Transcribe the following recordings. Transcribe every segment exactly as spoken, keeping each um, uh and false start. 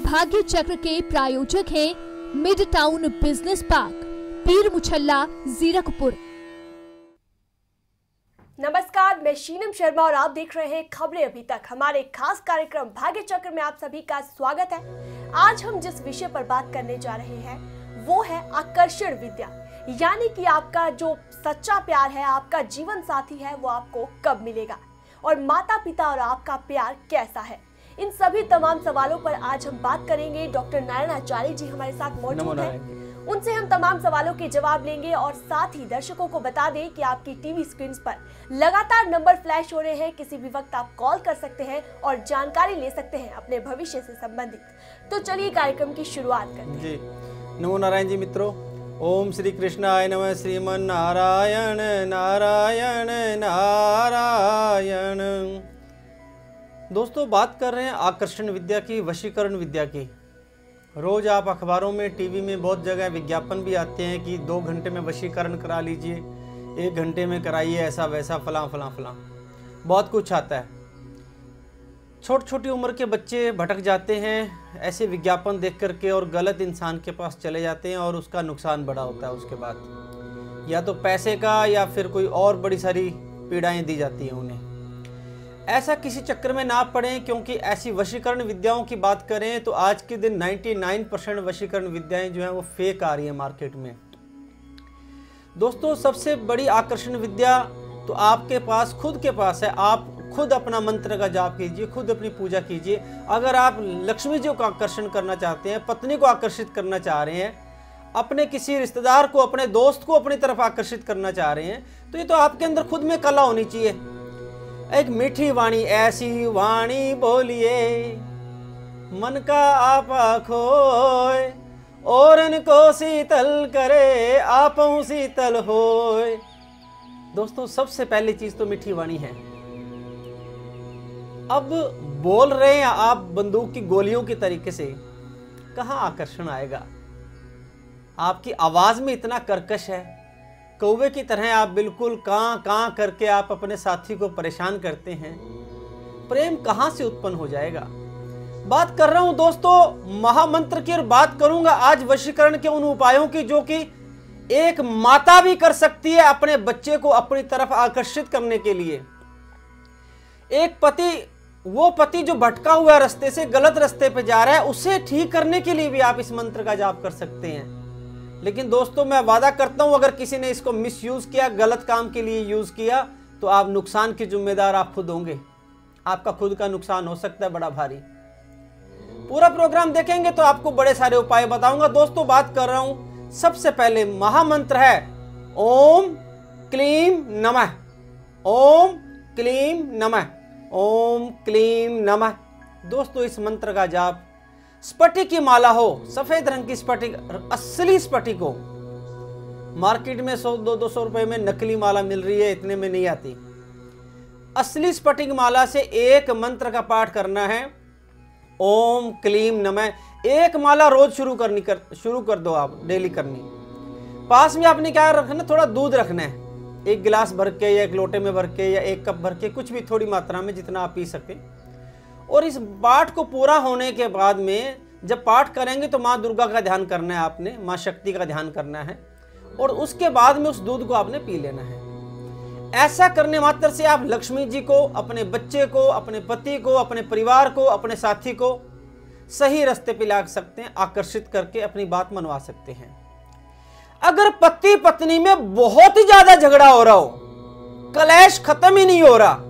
भाग्य चक्र के प्रायोजक हैं मिड टाउन बिजनेस पार्क, पीर मुछल्ला, जीरकपुर। नमस्कार, मैं शीनम शर्मा और आप देख रहे हैं खबरें अभी तक। हमारे खास कार्यक्रम भाग्य चक्र में आप सभी का स्वागत है। आज हम जिस विषय पर बात करने जा रहे हैं वो है आकर्षण विद्या, यानी कि आपका जो सच्चा प्यार है, आपका जीवन साथी है, वो आपको कब मिलेगा और माता पिता और आपका प्यार कैसा है। इन सभी तमाम सवालों पर आज हम बात करेंगे। डॉक्टर नारायण आचार्य जी हमारे साथ मौजूद हैं। उनसे हम तमाम सवालों के जवाब लेंगे और साथ ही दर्शकों को बता दें कि आपकी टीवी स्क्रीन पर लगातार नंबर फ्लैश हो रहे हैं। किसी भी वक्त आप कॉल कर सकते हैं और जानकारी ले सकते हैं अपने भविष्य से संबंधित। तो चलिए कार्यक्रम की शुरुआत करते हैं। जी नमो नारायण जी मित्रों। ओम श्री कृष्णाय नमः। श्रीमन नारायण नारायण नारायण। दोस्तों, बात कर रहे हैं आकर्षण विद्या की, वशीकरण विद्या की। रोज आप अखबारों में, टीवी में बहुत जगह विज्ञापन भी आते हैं कि दो घंटे में वशीकरण करा लीजिए, एक घंटे में कराइए ऐसा वैसा, फलां फलां फलां, बहुत कुछ आता है। छोटी छोटी उम्र के बच्चे भटक जाते हैं ऐसे विज्ञापन देख करके और गलत इंसान के पास चले जाते हैं और उसका नुकसान बड़ा होता है। उसके बाद या तो पैसे का या फिर कोई और बड़ी सारी पीड़ाएं दी जाती हैं उन्हें। ऐसा किसी चक्कर में ना पड़ें, क्योंकि ऐसी वशीकरण विद्याओं की बात करें तो आज के दिन निन्यानवे परसेंट वशीकरण विद्याएं जो हैं वो फेक आ रही हैं मार्केट में। दोस्तों, सबसे बड़ी आकर्षण विद्या तो आपके पास खुद के पास है। आप खुद अपना मंत्र का जाप कीजिए, खुद अपनी पूजा कीजिए। अगर आप लक्ष्मी जी को आकर्षण करना चाहते हैं, पत्नी को आकर्षित करना चाह रहे हैं, अपने किसी रिश्तेदार को, अपने दोस्त को अपनी तरफ आकर्षित करना चाह रहे हैं, तो ये तो आपके अंदर खुद में कला होनी चाहिए। एक मीठी वाणी ऐसी वाणी बोलिए, मन का आपा खोए, और इनको शीतल करे, आपों शीतल होए। दोस्तों, सबसे पहली चीज तो मीठी वाणी है। अब बोल रहे हैं आप बंदूक की गोलियों की तरीके से, कहां आकर्षण आएगा। आपकी आवाज में इतना कर्कश है, कौवे की तरह आप बिल्कुल कां कां करके आप अपने साथी को परेशान करते हैं। प्रेम कहां से उत्पन्न हो जाएगा। बात कर रहा हूं दोस्तों महामंत्र की, और बात करूंगा आज वशीकरण के उन उपायों की जो कि एक माता भी कर सकती है अपने बच्चे को अपनी तरफ आकर्षित करने के लिए। एक पति, वो पति जो भटका हुआ रास्ते से, गलत रास्ते पे जा रहा है, उसे ठीक करने के लिए भी आप इस मंत्र का जाप कर सकते हैं। लेकिन दोस्तों, मैं वादा करता हूं अगर किसी ने इसको मिसयूज किया, गलत काम के लिए यूज किया, तो आप नुकसान के जिम्मेदार आप खुद होंगे। आपका खुद का नुकसान हो सकता है बड़ा भारी। पूरा प्रोग्राम देखेंगे तो आपको बड़े सारे उपाय बताऊंगा। दोस्तों, बात कर रहा हूं, सबसे पहले महामंत्र है ओम क्लीम नमः। ओम क्लीम नमः, ओम क्लीम नमः। दोस्तों, इस मंत्र का जाप स्फटिक की माला हो, सफेद रंग की स्फटिक, असली स्फटिक हो। मार्केट में सौ दो दो सौ रुपए में नकली माला मिल रही है, इतने में नहीं आती। असली स्फटिक माला से एक मंत्र का पाठ करना है, ओम क्लीम नमः। एक माला रोज शुरू करनी कर शुरू कर दो आप, डेली करनी। पास में आपने क्या रखना, थोड़ा दूध रखना है, एक गिलास भर के या एक लोटे में भर के या एक कप भर के, कुछ भी थोड़ी मात्रा में जितना आप पी सके। और इस पाठ को पूरा होने के बाद में जब पाठ करेंगे तो माँ दुर्गा का ध्यान करना है आपने, माँ शक्ति का ध्यान करना है, और उसके बाद में उस दूध को आपने पी लेना है। ऐसा करने मात्र से आप लक्ष्मी जी को, अपने बच्चे को, अपने पति को, अपने परिवार को, अपने साथी को सही रास्ते पे ला सकते हैं, आकर्षित करके अपनी बात मनवा सकते हैं। अगर पति पत्नी में बहुत ही ज्यादा झगड़ा हो रहा हो, कलेश खत्म ही नहीं हो रहा,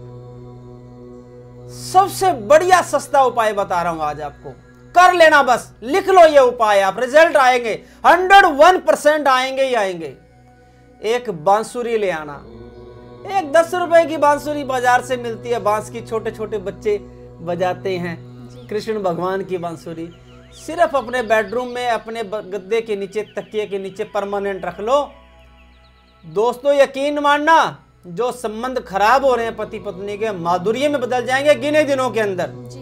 सबसे बढ़िया सस्ता उपाय बता रहा हूं आज आपको, कर लेना। बस लिख लो ये उपाय, आप रिजल्ट आएंगे, हंड्रेड वन परसेंट आएंगे ही आएंगे। एक बांसुरी ले आना, एक दस रुपए की बांसुरी बाजार से मिलती है, बांस की, छोटे छोटे बच्चे बजाते हैं, कृष्ण भगवान की बांसुरी। सिर्फ अपने बेडरूम में, अपने गद्दे के नीचे, तकिए के नीचे परमानेंट रख लो। दोस्तों, यकीन मानना, जो संबंध खराब हो रहे हैं पति पत्नी के, माधुर्य में बदल जाएंगे गिने दिनों के अंदर।